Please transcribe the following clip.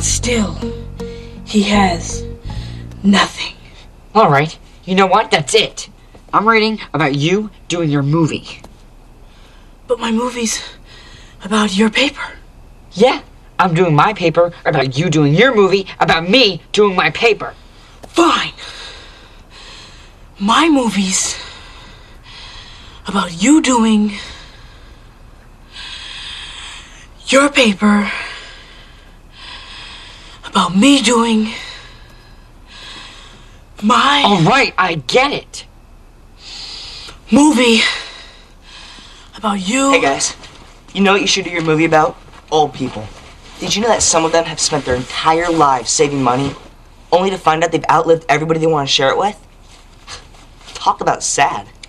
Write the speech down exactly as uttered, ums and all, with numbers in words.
And still, he has nothing. All right, you know what? That's it. I'm reading about you doing your movie. But my movie's about your paper. Yeah, I'm doing my paper about you doing your movie about me doing my paper. Fine. My movie's about you doing your paper about me doing my... All right, I get it. Movie about you... Hey guys, you know what you should do your movie about? Old people. Did you know that some of them have spent their entire lives saving money, only to find out they've outlived everybody they want to share it with? Talk about sad.